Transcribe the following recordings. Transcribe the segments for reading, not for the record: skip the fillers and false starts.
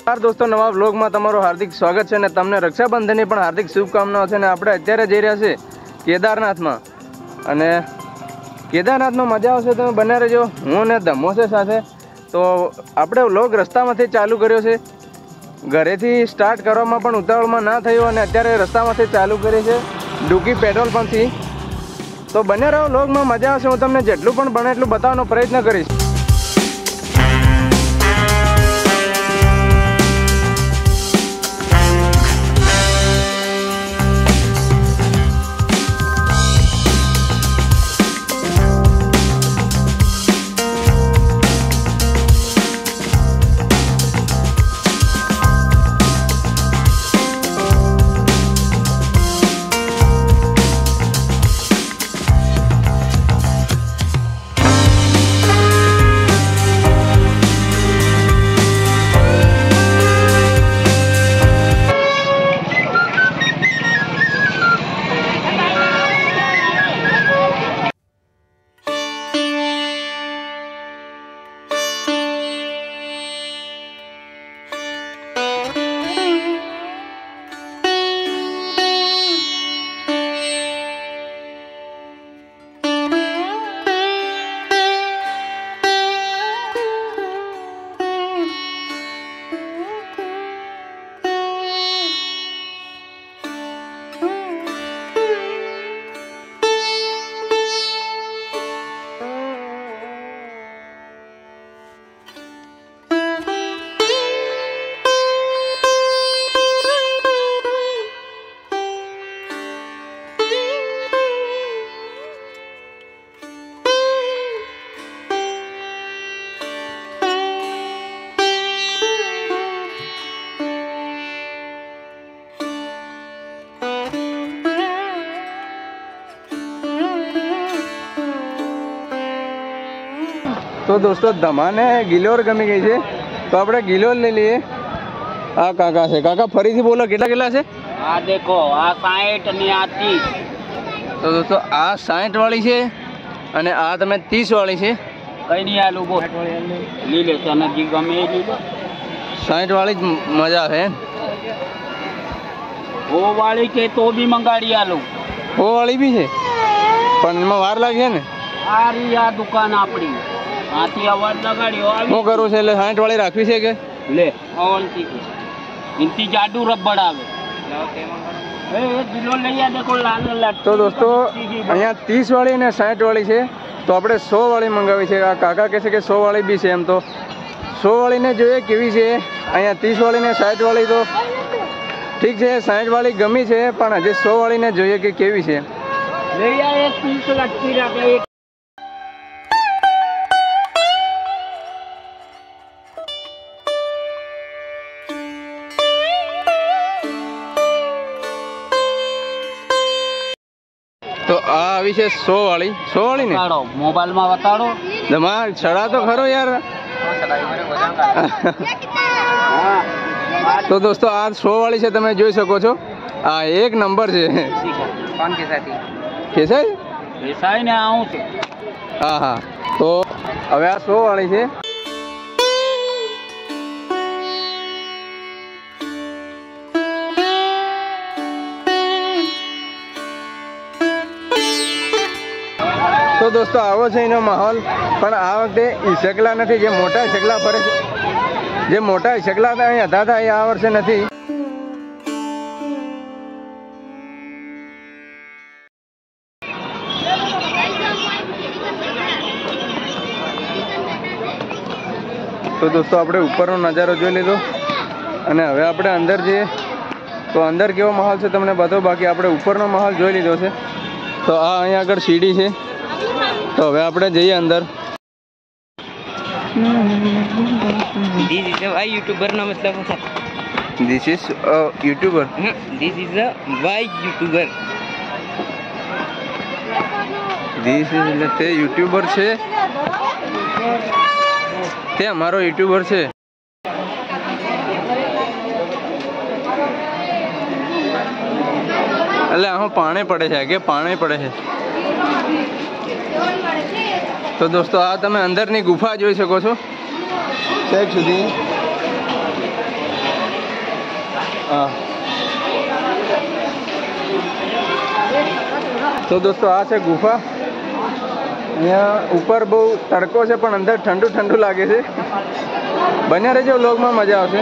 दोस्तों नवा व्लॉग में तमारो हार्दिक स्वागत है। तमने रक्षाबंधन की हार्दिक शुभकामनाओं है। આપણે અત્યારે જઈ રહ્યા છે કેદારનાથમાં અને કેદારનાથમાં મજા આવશે, તમે બને રહેજો। હું ને ધમો છે સાથે। તો આપણે વ્લોગ રસ્તામાંથી ચાલુ કર્યો છે, ઘરેથી સ્ટાર્ટ કરવામાં પણ ઉતાવળમાં ના થયો અને અત્યારે રસ્તામાંથી ચાલુ કરી છે ડુકી પેટ્રોલ પંપથી। તો બને રહો વ્લોગમાં, મજા આવશે। હું તમને જેટલું પણ બને એટલું બતાવવાનો પ્રયત્ન કરીશ। तो दोस्तों धमाने गिलोर गमी गई है, तो આપણે गिलोर ले लिए। आ काका से काका फरीથી बोलो કેટલા કેટલા છે? આ देखो આ 60 અને આ 30। તો दोस्तों આ 60 વાળી છે અને આ તમે 30 વાળી છે। કઈ નહીં આલુ બો લી લે, તને જી ગમે એ લી લે। 60 વાળી જ મજા છે। ઓ વાળી કે તો બી મંગાડી આલુ। ઓ વાળી બી છે પણ એમાં વાર લાગે ને। આ રી આ દુકાન આપણી આથી અવાજ લગાડ્યો આવી। શું કરું છે એટલે 60 વાળી રાખવી છે કે લે ઓવનથી ઇનથી જાડુ રબડ આવે। એ કિલો લઈ આ દેખો લાલ લાલ। તો દોસ્તો અહીંયા 30 વાળી અને 60 વાળી છે, તો આપણે 100 વાળી મંગાવી છે। આ કાકા કહે છે કે 100 વાળી બી છે। એમ તો 100 વાળીને જોઈએ કેવી છે। અહીંયા 30 વાળી ને 60 વાળી તો ઠીક છે, 60 વાળી ગમી છે પણ હજી 100 વાળીને જોઈએ કે કેવી છે। લઈ આ એક પીસ લટકી રાખે। तो आ છે 100 વાળી। 100 વાળી ને મોબાઈલ માં બતાડો। ધમા છડા તો ખરો યાર। तो दोस्तों आ 100 वाली છે, તમે જોઈ શકો છો। આ એક નંબર છે। કોણ કે સાથી કેસાઈ કેસાઈ ને આવું છે। હા હા, તો હવે આ 100 વાળી છે। तो दोस्तों आवो છે એનો માહોલ, પણ આ વખતે ઈસકલા નથી। જે મોટા ઈસકલા ફરે છે, જે મોટા ઈસકલા અહીં હતા એ આ વર્ષે નથી। तो दोस्तों આપણે ઉપરનો નજારો જોઈ લીધો અને હવે આપણે અંદર જઈએ। તો અંદર કેવો માહોલ છે તમને બતાવો। બાકી આપણે ઉપરનો માહોલ જોઈ લીધો છે। તો આ અહીંયા આગળ સીડી છે, तो હવે આપણે જઈએ અંદર। This is a YouTuber નો મતલબ છે। This is a YouTuber. This is a why YouTuber. This is એટલે તે YouTuber છે, તે અમારો YouTuber છે। એટલે આમાં પાણી પડે છે કે પાણી પડે છે। તો દોસ્તો આ તમે અંદરની ગુફા જોઈ શકો છો છેક સુધી। હા તો દોસ્તો આ છે ગુફા. અહીંયા ઉપર બહુ તડકો છે પણ અંદર ઠંડુ ઠંડુ લાગે છે. બન્યા રહેજો વ્લોગમાં, મજા આવશે.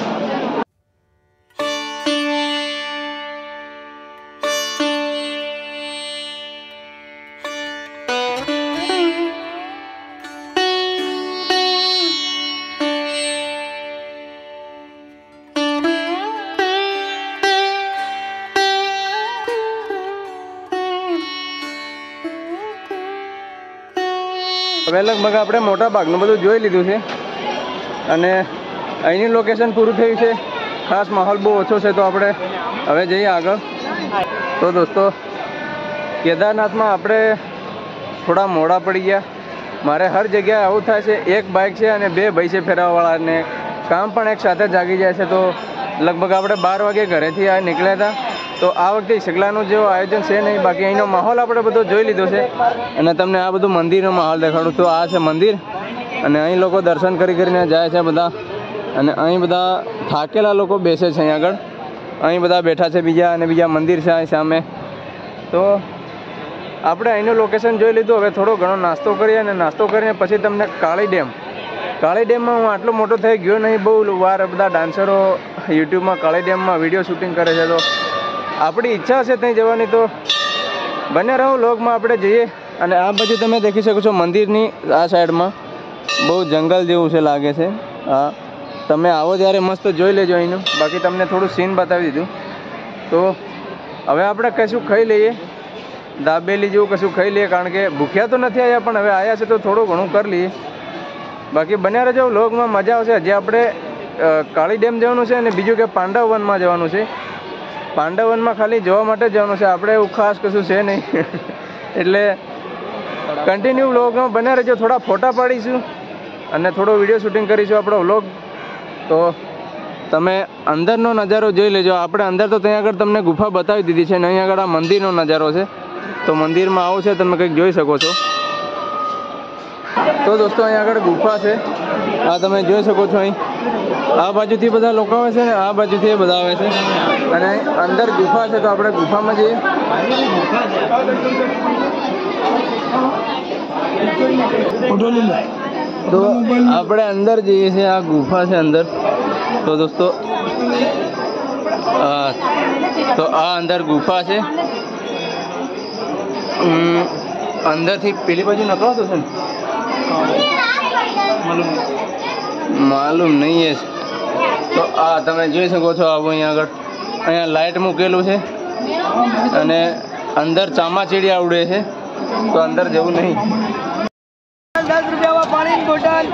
હવે લગભગ આપણે મોટા ભાગનું બધું જોઈ લીધું છે અને અહીંની લોકેશન પૂરું થયું છે. ખાસ માહોલ બહુ ઓછો છે તો આપણે હવે જઈએ આગળ. તો દોસ્તો કેદારનાથમાં આપણે થોડા મોડા પડી ગયા. મારે હર જગ્યાએ આવું થાય છે. એક બાઇક છે અને 2 ભાઈ છે ફેરવવાવાળા, અને કામ પણ એક સાથે જાગી જાય છે. તો લગભગ આપણે 12 વાગે ઘરેથી નીકળ્યા હતા. તો આ વખતે સગલાનું જેવું આયોજન છે નહીં. બાકી અહીંનો માહોલ આપણે બધો જોઈ લીધો છે અને તમને આ બધું મંદિરનો માહોલ દેખાડું. તો આ છે મંદિર અને અહીં લોકો દર્શન કરીને જાય છે બધા. અને અહીં બધા થાકેલા લોકો બેસે છે અહીં આગળ. અહીં બધા બેઠા છે બીજા, અને બીજા મંદિર છે અહીં સામે. તો આપણે અહીંનું લોકેશન જોઈ લીધું. હવે થોડો ઘણો નાસ્તો કરીએ અને નાસ્તો કરીને પછી તમને કાળી ડેમમાં હું આટલો મોટો થઈ ગયો નહીં. બહુ વાર બધા ડાન્સરો યુટ્યુબમાં કાળી ડેમમાં વિડીયો શૂટિંગ કરે છે. તો આપણી ઈચ્છા છે ત્યાં જવાની, તો બને રહો વ્લોગમાં આપણે જઈએ. અને આ બાજુ તમે દેખી શકો છો મંદિરની આ સાઈડમાં બહુ જંગલ જેવું છે લાગે છે. હા, તમે આવો ત્યારે મસ્ત જોઈ લેજો અહીંનું. બાકી તમને થોડું સીન બતાવી દીધું. તો હવે આપણે કશું ખાઈ લઈએ, દાબેલી જેવું કશું ખાઈ લઈએ, કારણ કે ભૂખ્યા તો નથી આવ્યા પણ હવે આવ્યા છે તો થોડું ઘણું કરી લઈએ. બાકી બન્યા રહેજો વ્લોગમાં, મજા આવશે. હજી આપણે કાળી ડેમ જવાનું છે અને બીજું કે પાંડવવનમાં જવાનું છે. પાંડવવનમાં ખાલી જોવા માટે જવાનું છે, આપણે એવું ખાસ કશું છે નહીં. એટલે કન્ટિન્યુ વ્લોગમાં બન્યા રહેજો. થોડા ફોટા પાડીશું અને થોડો વિડીયો શૂટિંગ કરીશું આપણો વ્લોગ. તો તમે અંદરનો નજારો જોઈ લેજો. આપણે અંદર તો ત્યાં આગળ તમને ગુફા બતાવી દીધી છે અને અહીં આગળ આ મંદિરનો નજારો છે. તો મંદિરમાં આવો છે તમે કંઈક જોઈ શકો છો. તો દોસ્તો અહીં આગળ ગુફા છે, આ તમે જોઈ શકો છો. અહીં આ બાજુથી બધા લોકો આવે છે ને આ બાજુથી એ બધા આવે છે અને અંદર ગુફા છે. તો આપણે ગુફામાં જઈએ. તો આપણે અંદર જઈએ છીએ. આ ગુફા છે અંદર. તો દોસ્તો તો આ અંદર ગુફા છે. અંદરથી પેલી બાજુ નકળાતો છે ને, માલુમ નહીં है. તો આ તમે જોઈ શકો છો. આવું અહીંયા લાઇટ મૂકેલું છે અને અંદર ચામાચીડિયા ઉડે છે. તો અંદર જવું નહીં. 10 રૂપિયામાં પાણીની બોટલ.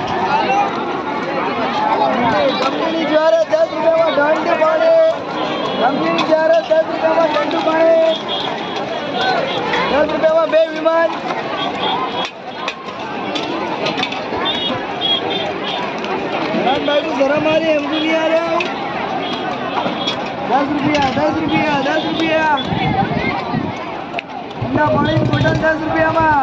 કંપની જ્યારે 10 રૂપિયામાં ઠંડુ પાણી. કંપની જ્યારે 10 રૂપિયામાં ઠંડુ પાણી. 10 રૂપિયામાં 2 વિમાન. भाई को जरा मारे, हमको नहीं आ रहा है. 10 रुपया 10 रुपया 10 रुपया. ठंडा पानी की बोतल 10 रुपयाમાં.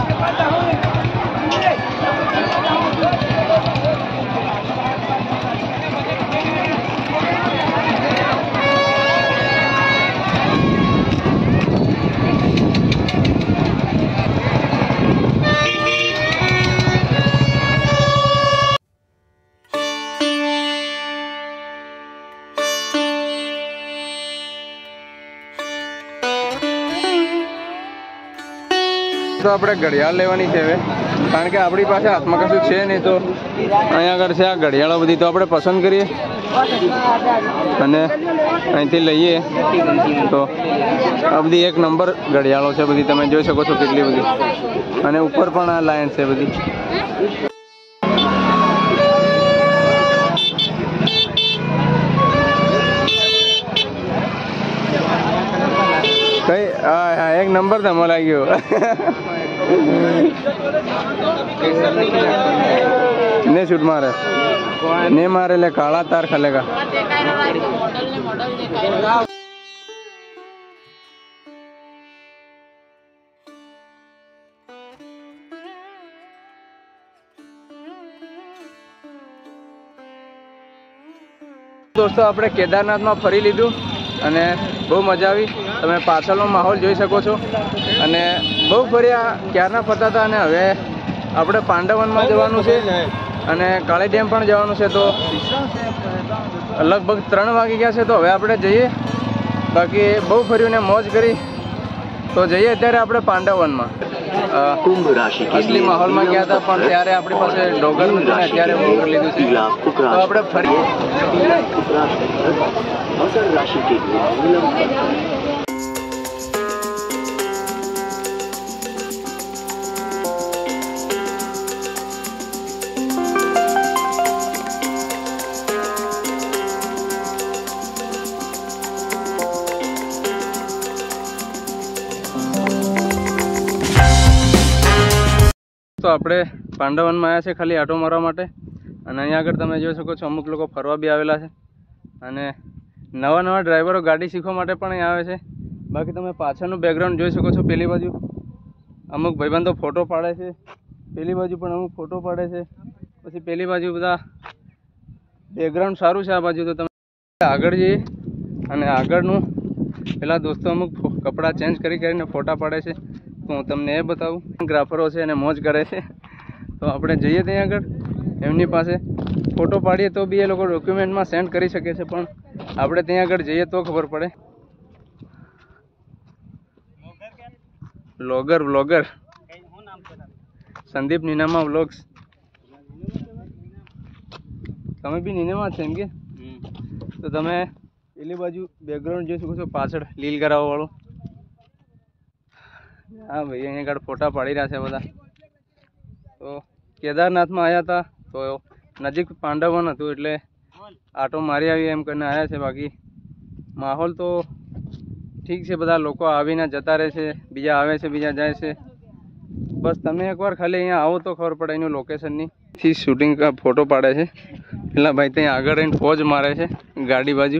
તો આપણે ઘડિયાળ લેવાની છે હવે, કારણ કે આપણી પાસે હાથમાં કશું છે નહીં. તો અહીંયા આગળ છે આ ઘડિયાળો બધી. તો આપણે પસંદ કરીએ અને અહીંથી લઈએ. તો આ બધી 1 નંબર ઘડિયાળો છે બધી. તમે જોઈ શકો છો કેટલી બધી. અને ઉપર પણ આ લાઈન છે બધી. કઈ હા 1 નંબર તો મને લાગ્યો. ને શૂટ મારે ને મારે લે કાળા તાર ખલેગા. દોસ્તો આપણે કેદારનાથમાં ફરી લીધું અને બહુ મજા આવી. તમે પાછળનો માહોલ જોઈ શકો છો. અને બહુ ફર્યા, ક્યારના ફરતા હતા અને હવે આપણે પાંડવવનમાં જવાનું છે અને કાળી ડેમ પણ જવાનું છે. તો લગભગ 3 વાગી ગયા છે. તો હવે આપણે જઈએ. બાકી બહુ ફર્યું ને મોજ કરી. તો જઈએ અત્યારે આપણે પાંડવવનમાં. અસલી માહોલમાં ગયા હતા પણ ત્યારે આપણી પાસે ડોગર નતું ને અત્યારે ડોગર લીધું છે. તો આપણે ફરી તો આપણે પાંડવવનમાં આવ્યા છે ખાલી આટો મારવા માટે. અને અહીંયા આગળ તમે જોઈ શકો છો અમુક લોકો ફરવા બી આવેલા છે. અને નવા ડ્રાઈવરો ગાડી શીખવા માટે પણ અહીંયા આવે છે. બાકી તમે પાછળનું બેકગ્રાઉન્ડ જોઈ શકો છો. પેલી બાજુ અમુક ભાઈબંધો ફોટો પાડે છે, પેલી બાજુ પણ અમુક ફોટો પાડે છે. પછી પેલી બાજુ બધા બેકગ્રાઉન્ડ સારું છે આ બાજુ. તો તમે આગળ જઈએ અને આગળનું પેલા દોસ્તો અમુક કપડાં ચેન્જ કરીને ફોટા પાડે છે. તો હું તમને એ બતાવું. ગ્રાફરો છે અને મોજ કરે છે. તો આપણે જઈએ ત્યાં આગળ એમની પાસે ફોટો પાડીએ તો બી એ લોકો ડોક્યુમેન્ટમાં સેન્ડ કરી શકે છે. પણ આપણે ત્યાં આગળ જઈએ તો ખબર પડે. Vlogger Sandeep Ninama vlogs. તમે બી નીનામા છે એમ કે? તો તમે પેલી બાજુ બેકગ્રાઉન્ડ જોઈ શકો છો પાછળ લીલ કરાવવા વાળું. હા ભાઈ અહીંયા આગળ ફોટા પાડી રહ્યા છે બધા. તો કેદારનાથમાં આવ્યા હતા તો નજીક પાંડવવન હતું એટલે આટો મારી આવી એમ કરીને આવ્યા છે. બાકી માહોલ તો ઠીક છે. બધા લોકો આવીને જતા રહે છે, બીજા આવે છે, બીજા જાય છે. બસ તમે એકવાર ખાલી અહીંયા આવો તો ખબર પડે એનું લોકેશનની. થી શૂટિંગ ફોટો પાડે છે. પેલા ભાઈ ત્યાં આગળ રહીને પોઝ મારે છે ગાડી બાજુ.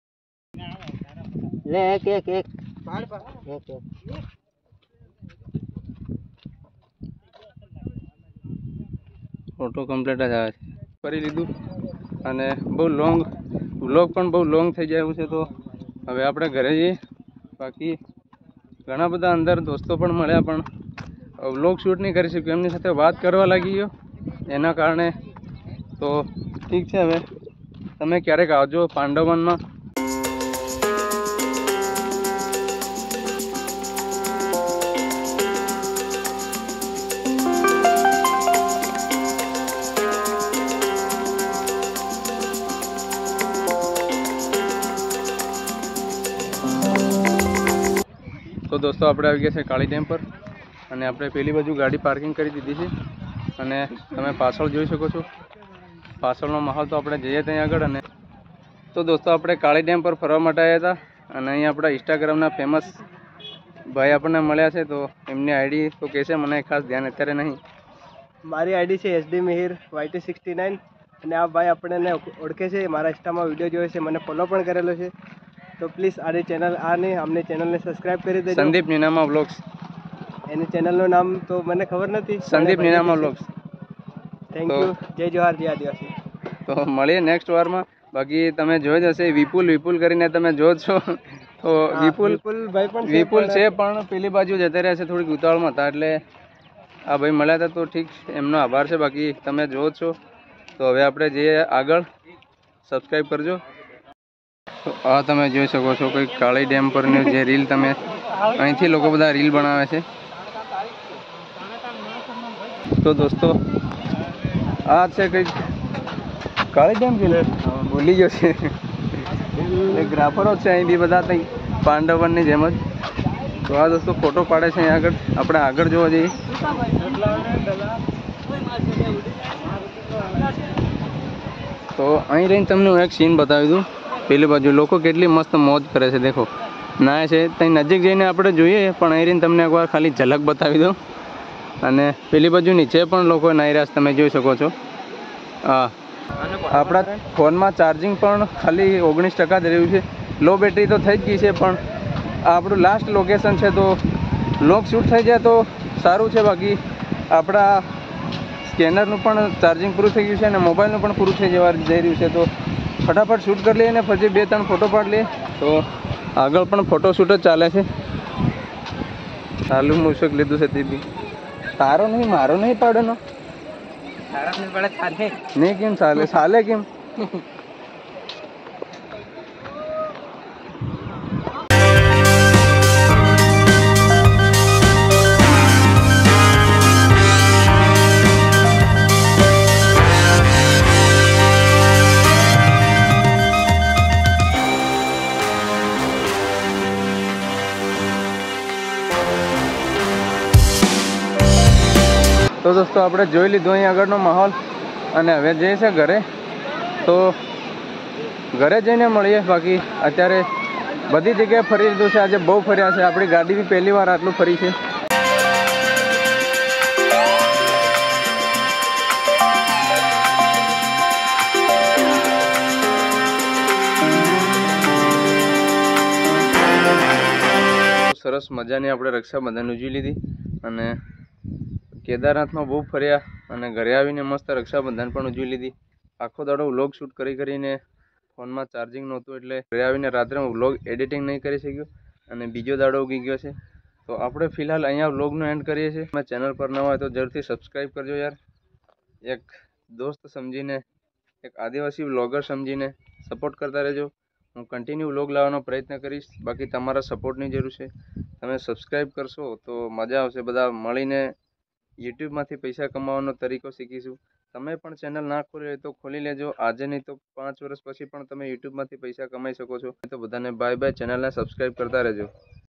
ફોટો કમ્પ્લીટ જ આવે છે. કરી લીધું અને બહુ લોંગ વ્લોગ પણ બહુ લોંગ થઈ જાય એવું છે. તો હવે આપણે ઘરે જઈએ. બાકી ઘણા બધા અંદર દોસ્તો પણ મળ્યા પણ વ્લોગ શૂટ નહીં કરી શક્યું. એમની સાથે વાત કરવા લાગી ગયો એના કારણે. તો ઠીક છે. હવે તમે ક્યારેક આવજો પાંડવવનમાં. તો દોસ્તો આપણે આવી ગયા છે કાળી ડેમ પર અને આપણે પેલી બાજુ ગાડી પાર્કિંગ કરી દીધી છે. અને તમે પાછળ જોઈ શકો છો પાછળનો માહોલ. તો આપણે જઈએ ત્યાં આગળ. અને તો દોસ્તો આપણે કાળી ડેમ પર ફરવા માટે આવ્યા હતા અને અહીં આપણા ઇન્સ્ટાગ્રામના ફેમસ ભાઈ આપણને મળ્યા છે. તો એમની આઈડી તો કહેશે, મને ખાસ ધ્યાન અત્યારે નહીં. મારી આઈડી છે SD Mihir YT69 અને આ ભાઈ આપણને ઓળખે છે. મારા ઇન્સ્ટામાં વિડીયો જોયો છે, મને ફોલો પણ કરેલો છે. તો પ્લીઝ આની ચેનલને સબસ્ક્રાઇબ કરી દેજો. સંદીપ નીનામા વ્લોગ્સ. એની ચેનલનું નામ તો મને ખબર નથી. Sandeep Ninama vlogs. Thank you. જય જોહાર, જય આદિવાસી. તો મળીએ નેક્સ્ટ વારમાં. બાકી તમે જોઈ જશે વિપુલ કરીને તમે જો છો. તો વિપુલ છે પણ પેલી બાજુ જતા રહ્યા છે, થોડીક ઉતાવળમાં હતા એટલે આ ભાઈ મળ્યા હતા. તો ઠીક એમનો આભાર છે. બાકી તમે જો છો. તો હવે આપણે જઈએ આગળ. સબસ્ક્રાઈબ કરજો. તો આ તમે જોઈ શકો છો કંઈક કાળી ડેમ પરની જે રીલ. તમે અહીંથી લોકો બધા રીલ બનાવે છે. તો દોસ્તો આ છે કંઈક કાળી ડેમ છે. ભૂલી ગયો છે. ગ્રાફરો છે અહીં બી બધા કંઈક પાંડવવનની જેમ જ. તો આ દોસ્તો ફોટો પાડે છે અહીં આગળ. આપણે આગળ જોવા જઈએ. તો અહીં રહીને તમને હું એક સીન બતાવી દઉં. પેલી બાજુ લોકો કેટલી મસ્ત મોજ કરે છે. દેખો નાય છે. ત્યાં નજીક જઈને આપણે જોઈએ પણ અહીં રહીને તમને એકવાર ખાલી ઝલક બતાવી દઉં. અને પેલી બાજુ નીચે પણ લોકો નાહી રહ્યા છે, તમે જોઈ શકો છો. હા, આપણા ફોનમાં ચાર્જિંગ પણ ખાલી 19% જ રહ્યું છે. લો બેટરી તો થઈ જ ગઈ છે પણ આપણું લાસ્ટ લોકેશન છે તો લોક શૂટ થઈ જાય તો સારું છે. બાકી આપણા સ્કેનરનું પણ ચાર્જિંગ પૂરું થઈ ગયું છે અને મોબાઈલનું પણ પૂરું થઈ જઈ રહ્યું છે. તો ફટાફટ શૂટ કરી લઈએ અને પછી 2-3 ફોટો પાડી લઈએ. તો આગળ પણ ફોટોશૂટ જ ચાલે છે. ચાલુ મૂસક લીધું છે તે બી તારો નહીં મારો નહીં પાડેનો નહીં કેમ ચાલે કેમ તો દોસ્તો આપણે જોઈ લીધું અહીં આગળનો માહોલ અને હવે જઈએ છે ઘરે. તો ઘરે જઈને મળીએ. બાકી અત્યારે બધી જગ્યાએ ફરી લીધું છે. આજે બહુ ફર્યા છે. આપણી ગાડી બી પહેલી વાર આટલું ફરી છે. સરસ મજાની આપણે રક્ષાબંધન ઉજવી લીધી અને કેદારનાથમાં બહુ ફર્યા અને ઘરે આવીને મસ્ત રક્ષાબંધન પણ ઉજવી લીધી. આખો દાડો વ્લોગ શૂટ કરીને ફોનમાં ચાર્જિંગ નહોતું એટલે ઘરે આવીને રાત્રે હું વ્લોગ એડિટિંગ નહીં કરી શક્યો અને બીજો દાડો ઉગી ગયો છે. તો આપણે ફિલહાલ અહીંયા વ્લોગનો એન્ડ કરીએ છીએ. મેં ચેનલ પર ન હોય તો જરૂરથી સબસ્ક્રાઈબ કરજો યાર. એક દોસ્ત સમજીને, એક આદિવાસી વ્લોગર સમજીને સપોર્ટ કરતા રહેજો. હું કન્ટિન્યુ વ્લોગ લાવવાનો પ્રયત્ન કરીશ. બાકી તમારા સપોર્ટની જરૂર છે. તમે સબસ્ક્રાઈબ કરશો તો મજા આવશે. બધા મળીને યુટ્યુબમાંથી પૈસા કમાવાનો તરીકો શીખીશું. તમે પણ ચેનલ ના ખોલી હોય તો ખોલી લેજો. આજે નહીં તો 5 વર્ષ પછી પણ તમે યુટ્યુબમાંથી પૈસા કમાઈ શકો છો. તો બધાને બાય બાય. ચેનલને સબસ્ક્રાઈબ કરતા રહેજો.